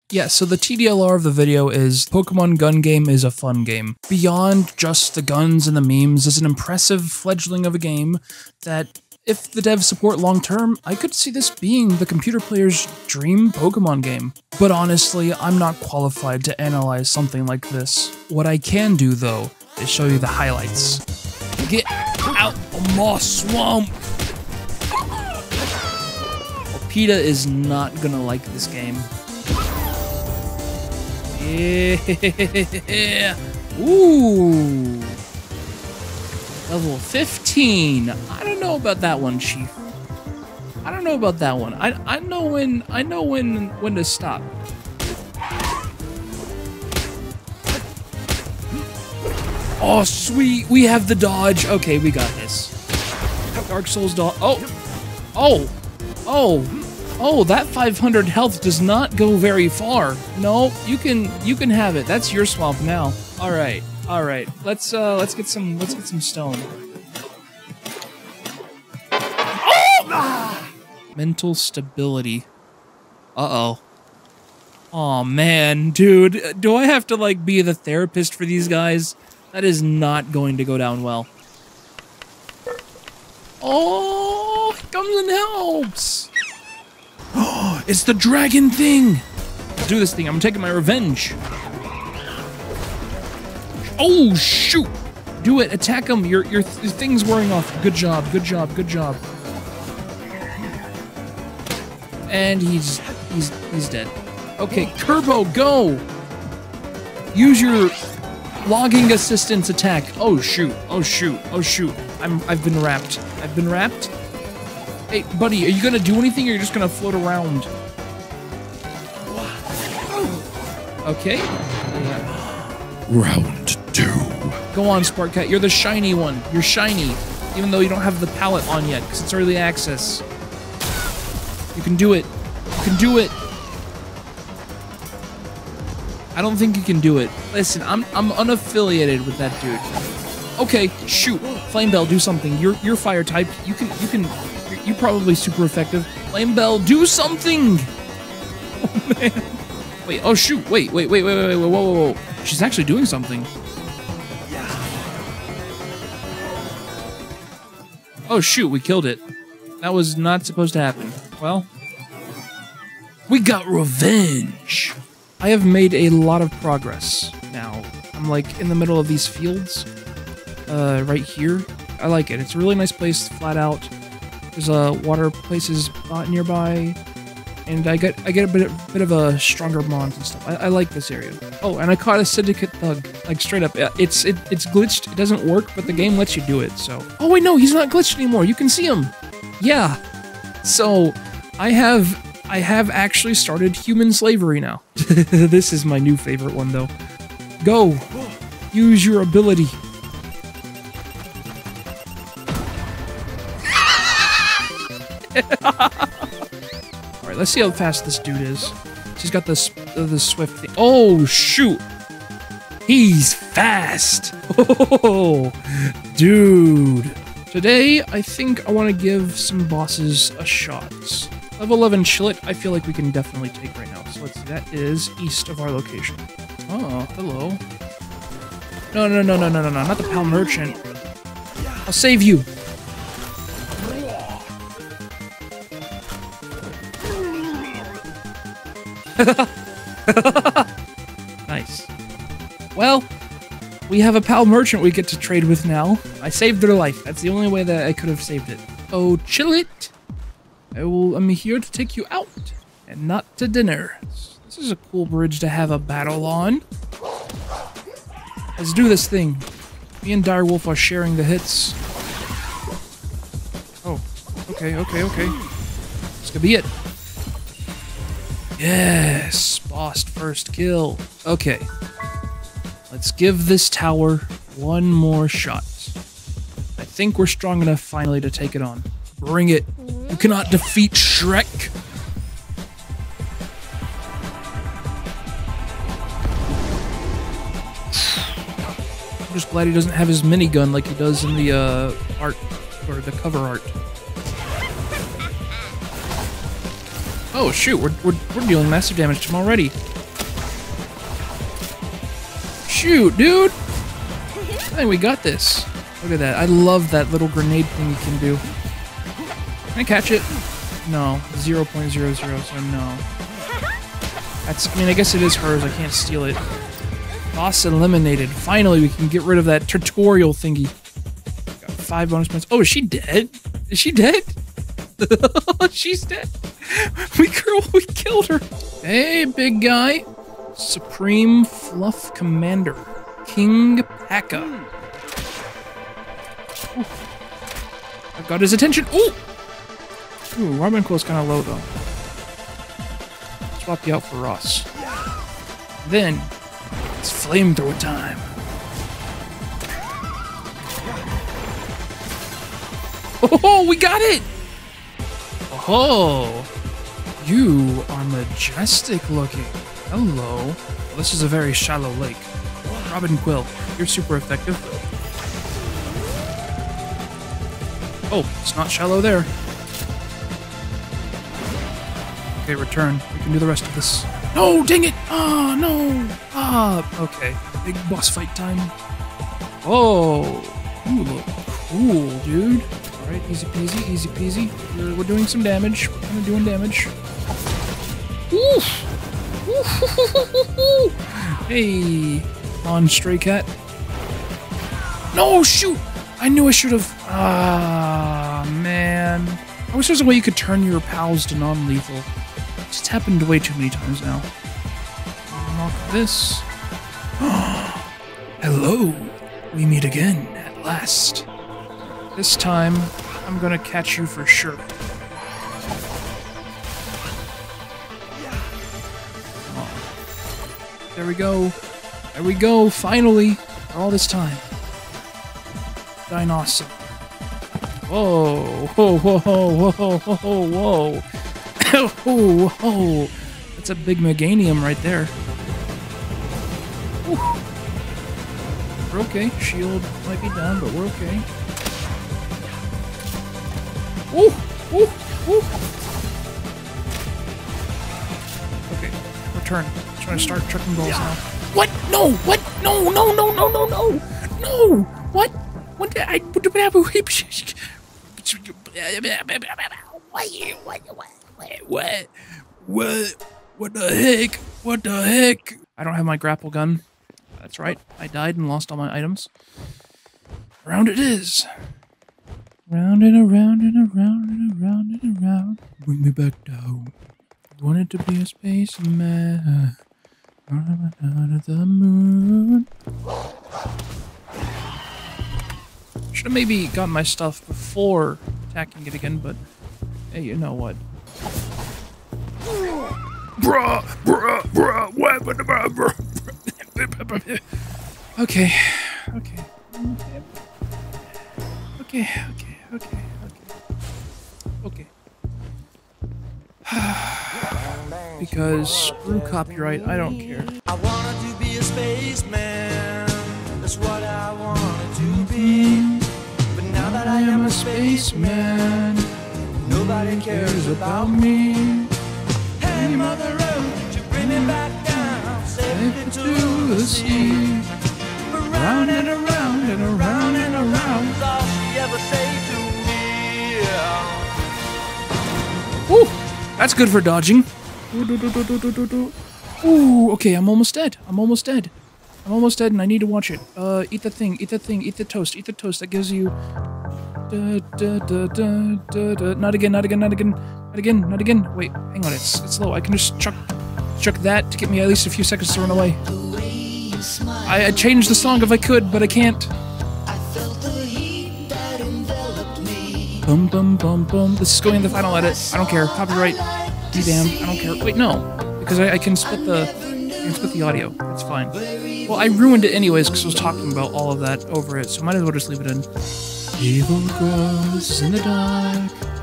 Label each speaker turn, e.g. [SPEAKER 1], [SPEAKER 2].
[SPEAKER 1] Yeah, so the TDLR of the video is Pokemon Gun Game is a fun game. Beyond just the guns and the memes, is an impressive fledgling of a game that, if the devs support long term, I could see this being the computer player's dream Pokemon game. But honestly, I'm not qualified to analyze something like this. What I can do, though, is show you the highlights. Get out of my swamp! PETA is not gonna like this game. Yeah. Ooh. Level 15. I don't know about that one, Chief. I don't know about that one. I know when to stop. Oh, sweet. We have the dodge. Okay, we got this. Dark Souls dodge. Oh, that 500 health does not go very far. No, you can have it. That's your swamp now. All right. Let's get some stone. Oh! Mental stability. Uh-oh. Oh man, dude, do I have to like be the therapist for these guys? That is not going to go down well. Oh, he comes and helps. Oh, it's the dragon thing! Let's do this thing. I'm taking my revenge. Oh, shoot! Do it. Attack him. Your thing's wearing off. Good job. And he's dead. Okay, Kerbo, go! Use your logging assistance attack. Oh shoot! I've been wrapped. Hey, buddy, are you gonna do anything or are you just gonna float around? Okay.
[SPEAKER 2] Round 2.
[SPEAKER 1] Go on, Sparkcat. You're the shiny one. You're shiny. Even though you don't have the palette on yet, because it's early access. You can do it. I don't think you can do it. Listen, I'm unaffiliated with that dude. Okay, shoot. Flame Bell, do something. You're fire type. You're probably super effective. Flame Bell, do something! Oh, man. Wait, oh, shoot. Wait, whoa. She's actually doing something. Oh, shoot, we killed it. That was not supposed to happen. Well, we got revenge! I have made a lot of progress now. I'm, like, in the middle of these fields. Right here. I like it. It's a really nice place, flat out. There's water places nearby, and I get a bit of a stronger bond and stuff. I like this area. Oh, and I caught a syndicate thug, like straight up. It's glitched. It doesn't work, but the game lets you do it. So. Oh wait, no, he's not glitched anymore. You can see him. Yeah. So, I have actually started human slavery now. This is my new favorite one though. Go. Use your ability. Alright, let's see how fast this dude is. He's got the swift thing. Oh, shoot! He's fast! Oh, dude. Today, I think I want to give some bosses a shot. Level 11 Chillet, I feel like we can definitely take right now. So let's see, that is east of our location. Oh, hello. No, not the Pal Merchant. I'll save you. Nice. Well, we have a Pal Merchant we get to trade with now. I saved their life. That's the only way that I could have saved it. Oh, Chillet. I'm here to take you out, and not to dinner. This is a cool bridge to have a battle on. Let's do this thing. Me and Direwolf are sharing the hits. Oh, okay. This could be it. Yes, boss first kill. Okay, let's give this tower one more shot. I think we're strong enough finally to take it on. Bring it. You cannot defeat Shrek. I'm just glad he doesn't have his minigun like he does in the art, or the cover art. Oh shoot, we're dealing massive damage to him already. shoot, dude! I think we got this. Look at that. I love that little grenade thing you can do. Can I catch it? No. 0.00, so no. That's, I mean, I guess it is hers. I can't steal it. Boss eliminated. Finally, we can get rid of that tutorial thingy. Got 5 bonus points. Oh, is she dead? Is she dead? She's dead. We killed her. Hey, big guy. Supreme Fluff Commander. King Pekka. I've got his attention. Ooh! Ooh, Robin Quill's kind of low, though. Swap you out for Ross. Then, it's flamethrower time. Oh, we got it! Oh, you are majestic looking. Hello. Well, this is a very shallow lake. Robin Quill, you're super effective. Oh, it's not shallow there. Okay, return. We can do the rest of this. No, dang it! Ah, no! Ah, okay. Big boss fight time. Oh, you look cool, dude. Alright, easy peasy, easy peasy. We're doing some damage. We're kind of doing damage. Oof! Hey, on stray cat. No, shoot! I knew I should have. Ah, man. I wish there was a way you could turn your pals to non-lethal. It's happened way too many times now. Unlock this. Hello. We meet again at last. This time, I'm gonna catch you for sure. Oh. There we go. There we go, finally. For all this time. Dinosaur. Whoa. Whoa, whoa, whoa, whoa, whoa, whoa. Oh, whoa. That's a big Meganium right there. Whew. We're okay. Shield might be down, but we're okay. Ooh, ooh, ooh. Okay, return. I'm trying to start chucking balls now. What? No! What? No! No! No! No! No! No! No! What? What did I? What the heck? What the heck? I don't have my grapple gun. That's right. I died and lost all my items. Around it is. Round and around and around and around and around. Bring me back down. I wanted to be a spaceman. Out of the moon. Should have maybe gotten my stuff before attacking it again, but hey, you know what? Bruh, bruh, bruh, bruh. Okay, okay. Okay, okay, okay, okay. Because screw copyright, I don't care.
[SPEAKER 2] I wanted to be a spaceman. That's what I wanted to be. But now that I am a spaceman, nobody cares about me. Hey, Mother Earth, you bring me back down, safely to the sea. Around and around and around and around is all she ever say to me.
[SPEAKER 1] Woo! That's good for dodging. Ooh, okay, I'm almost dead. I'm almost dead. I'm almost dead and I need to watch it. Eat the thing, eat the thing, eat the toast, eat the toast. That gives you... Not again, not again, not again, not again, not again. Wait, hang on, it's low. I can just chuck that to get me at least a few seconds to run away. I'd change the song if I could, but I can't. Bum bum bum bum. This is going in the final edit. I don't care. Copyright. Be damned. I don't care. Wait, no, because I can split the audio. It's fine. Well, I ruined it anyways because I was talking about all of that over it, so might as well just leave it in. Evil grows in the dark.